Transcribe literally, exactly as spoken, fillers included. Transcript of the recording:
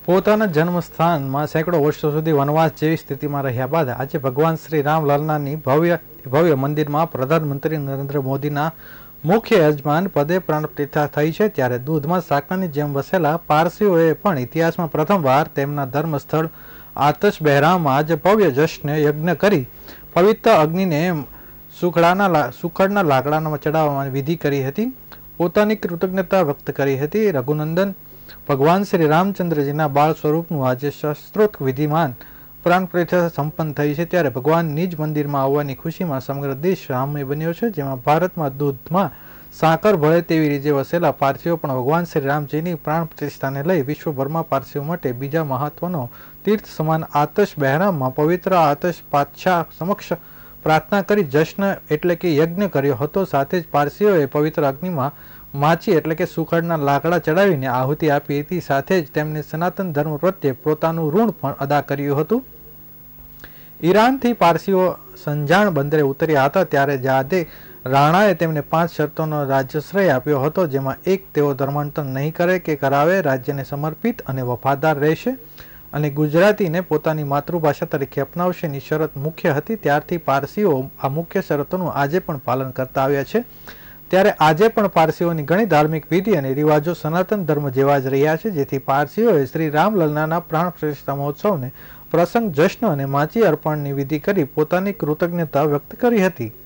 પોતાના જન્મસ્થાનમાં સેંકડો વર્ષો સુધી વનવાસ જેવી સ્થિતિમાં રહ્યા બાદ આજે ભગવાન શ્રી રામ લલ્લાની ભવ્ય ભવ્ય મંદિરમાં પ્રધાનમંત્રી નરેન્દ્ર મોદીના મુખ્ય યજમાન પદે પ્રાણ પ્રતિષ્ઠા થઈ છે। ત્યારે દૂધમાં સાકરની જેમ વસેલા પારસીઓએ પણ ઇતિહાસમાં પ્રથમવાર તેમના ધર્મસ્થળ આતશ બહેરામાં આજે ભવ્ય જશ્ન યજ્ઞ કરી પવિત્ર અગ્નિને સુખડાના સુખડના લાકડામાં ચડાવવાની વિધિ કરી હતી, પોતાની કૃતજ્ઞતા વ્યક્ત કરી હતી। રઘુનંદન ભગવાન શ્રી રામચંદ્રજીના બાળ સ્વરૂપનું આજે શસ્ત્રોક્ત વિધિમાન પ્રાણ પ્રતિષ્ઠા સંપન્ન થઈ છે। ત્યારે ભગવાન નિજ મંદિરમાં આવવાની ખુશીમાં સમગ્ર દેશ રામમય બન્યો છે, જેમાં ભારતમાં દૂધમાં સાકર ભળે તેવી રીતે વસેલા પારસીઓ પણ ભગવાન શ્રી રામજીની પ્રાણ પ્રતિષ્ઠાને લઈ વિશ્વભરમાં પારસીઓ માટે બીજા મહત્વનો તીર્થ સમાન આતશ બહેરામમાં પવિત્ર આતશ પાતશાહ સમક્ષ પ્રાર્થના કરી જશ્ન એટલે કે યજ્ઞ કર્યો હતો। સાથે જ પારસીઓએ પવિત્ર અગ્નિમાં માછી એટલે કે સુખડના લાકડા ચડાવીને આહુતિ આપી હતી। સાથે જ તેમને સનાતન ધર્મ પ્રત્યે પોતાનું ઋણ પણ અદા કર્યું હતું। ઈરાનથી પારસીઓ સંજાણ બંદરે ઉતર્યા હતા ત્યારે જાદે રાણાએ તેમને પાંચ શરતોનો રાજ્યાશ્રય આપ્યો હતો, જેમાં એક, તેઓ ધર્માંતર નહીં કરે કે કરાવે, રાજ્યને સમર્પિત અને વફાદાર રહેશે અને ગુજરાતીને પોતાની માતૃભાષા તરીકે અપનાવશેની શરત મુખ્ય હતી। ત્યારથી પારસીઓ આ મુખ્ય શરતોનું આજે પણ પાલન કરતા આવ્યા છે। ત્યારે આજે પણ પારસીઓની ઘણી ધાર્મિક વિધિ અને રિવાજો સનાતન ધર્મ જેવા જ રહ્યા છે, જેથી પારસીઓએ શ્રી રામલલ્લાના પ્રાણ પ્રતિષ્ઠા મહોત્સવને પ્રસંગ જશ્ન અને માચી અર્પણની વિધિ કરી પોતાની કૃતજ્ઞતા વ્યક્ત કરી હતી।